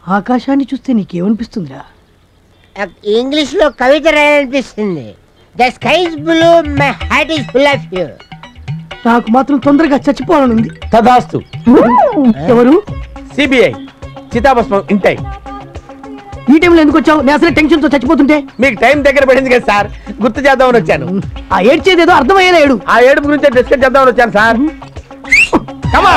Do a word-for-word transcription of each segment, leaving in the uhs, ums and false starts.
ఆకాశాన్ని చూస్తే నీకేమనిపిస్తుందిరా? ఇంగ్లీష్ లో కవిత రాయాలనిపిస్తుంది. The sky is blue, my heart is full of you. నాకు మాత్రం తొందరగా చచ్చిపోవాలనుంది. తదాస్తు. ఎవరు? సిబిఐ చితాభస్మం ఇంటై. ఈ టైంలో ఎందుకు వచ్చావు? నేను అసలు టెన్షన్ తో చచ్చిపోతుంటే. మీకు టైం దగ్గర పడింది కదా సార్, గుర్తు చేద్దామని వచ్చాను. ఆ ఏడ్చేదేదో అర్థమయ్యేలా ఏడు. ఆ ఏడుపు గురించి డిస్కస్ చేద్దామని వచ్చాను సార్. కమా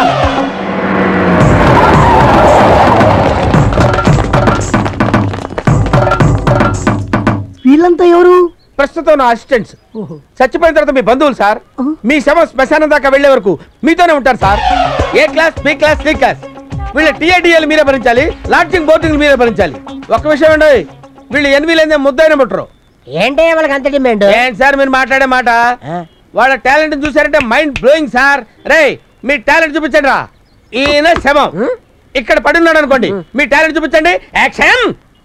వీళ్ళంతా ఎవరు? ప్రస్తుతం నా అసిస్టెంట్స్. చచ్చిపోయిన తర్వాత మీ బంధువులు సార్. మీ శవం శ్మశానం దాకా వెళ్లే వరకు మీతోనే ఉంటారు sir. A class, B class, C class. వీళ్ళ టీఏడిఎల్ మీరే భరించాలి, లాడ్జింగ్ బోర్డింగ్ మీరే భరించాలి. ఒక్క విషయం అండి, వీళ్ళు ఎనిమిది ముద్దైన ముట్టరు. ఏంటి వాళ్ళకి అంత డిమాండ్? ఏంటి సార్ మీరు మాట్లాడే మాట? వాళ్ళ టాలెంట్ చూసారంటే మైండ్ బ్లోయింగ్ సార్. రే మీ టాలెంట్ చూపించండి రా. ఈయన శవం ఇక్కడ పడున్నాడు అనుకోండి, మీ టాలెంట్ చూపించండి. యాక్షన్.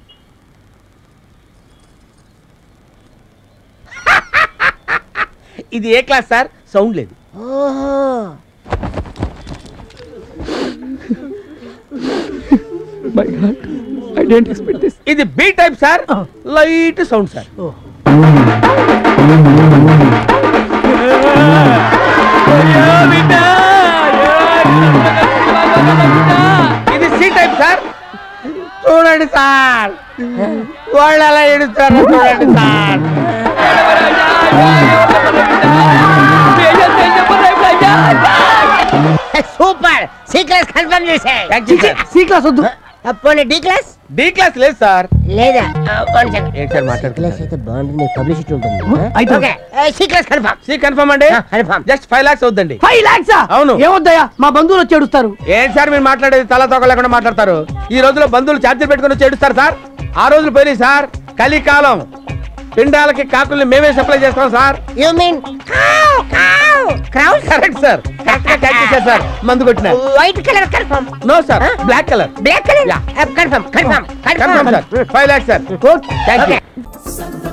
ఇది ఏ క్లాస్ సార్? సౌండ్ లేదు. My god, I don't expect this. ఇది B type sir, light sound sir. ఇది సి టైప్ సార్. చూడండి సార్, వాళ్ళు అలా ఏడుస్తారు చూడండి sir. Super. C class confirm చేసే. సి క్లాస్ వద్దు. పోనీ డి క్లాస్? డి క్లాస్ లేదు సార్. లేదా? One second. ఏంటి సార్ మాట్లాడుతున్నారు? క్లాస్ అయితే బాగుంటుంది, పబ్లిసిటీ ఉంటుంది. అయితే okay, C class confirm. C confirm అండి. కన్ఫర్మ్. జస్ట్ ఫైవ్ లాక్స్ అవుద్దండి. ఫైవ్ లాక్సా? అవును. ఏమొద్దయ్యా, మా బంధువులు వచ్చి ఏడుస్తారు. ఏంటి సార్ మీరు మాట్లాడేది? తల తోక లేకుండా మాట్లాడతారు. ఈ రోజులో బంధువులు ఛార్జీలు పెట్టుకుని వచ్చి ఏడుస్తారు సార్. ఆ రోజులు పోయినాయి సార్. కలికాలం. పిండాలకి కాకుల్ని మేమే సప్లై చేస్తాం sir. You mean caw caw crowd? Correct sir, correct గా క్యాచ్ చేశారు సార్. మందు కొట్టిన. White colour confirm? No sir, black colour. Black colour? Confirm confirm confirm sir. Five lakhs sir. Okay, thank you.